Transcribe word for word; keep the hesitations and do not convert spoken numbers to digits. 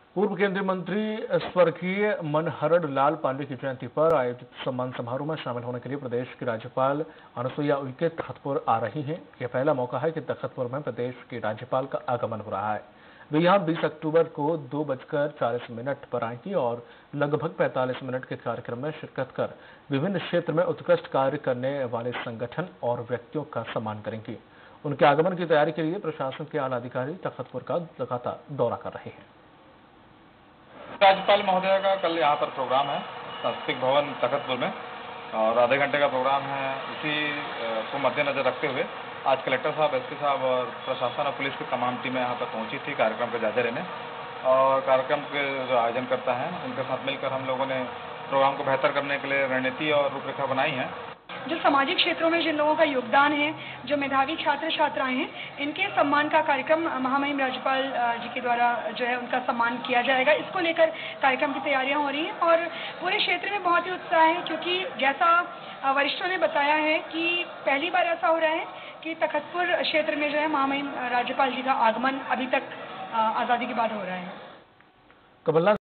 पूर्व केंद्रीय मंत्री स्वर्गीय मनहर लाल पांडे की जयंती पर आयोजित सम्मान समारोह में शामिल होने के लिए प्रदेश की राज्यपाल अनुसुईया उइके तखतपुर आ रही हैं। यह पहला मौका है कि तखतपुर में प्रदेश की राज्यपाल का आगमन हो रहा है। वे यहां बीस अक्टूबर को दो बजकर चालीस मिनट पर आएंगी और लगभग पैंतालीस मिनट के कार्यक्रम में शिरकत कर विभिन्न क्षेत्र में उत्कृष्ट कार्य करने वाले संगठन और व्यक्तियों का सम्मान करेंगी। उनके आगमन की तैयारी के लिए प्रशासन के आला अधिकारी तखतपुर का लगातार दौरा कर रहे हैं। राज्यपाल महोदय का कल यहाँ पर प्रोग्राम है सांस्कृतिक भवन तखतपुर में और आधे घंटे का प्रोग्राम है। इसी को मद्देनजर रखते हुए आज कलेक्टर साहब, एसपी साहब और प्रशासन और पुलिस की तमाम टीमें यहाँ पर पहुंची थी कार्यक्रम का जायजा लेने और कार्यक्रम के जो आयोजन करता है उनके साथ मिलकर हम लोगों ने प्रोग्राम को बेहतर करने के लिए रणनीति और रूपरेखा बनाई है। जो सामाजिक क्षेत्रों में जिन लोगों का योगदान है, जो मेधावी छात्र छात्राएं हैं, इनके सम्मान का कार्यक्रम महामहिम राज्यपाल जी के द्वारा जो है उनका सम्मान किया जाएगा। इसको लेकर कार्यक्रम की तैयारियां हो रही हैं और पूरे क्षेत्र में बहुत ही उत्साह है, क्योंकि जैसा वरिष्ठों ने बताया है कि पहली बार ऐसा हो रहा है कि तखतपुर क्षेत्र में जो है महामहिम राज्यपाल जी का आगमन अभी तक आज़ादी के बाद हो रहा है।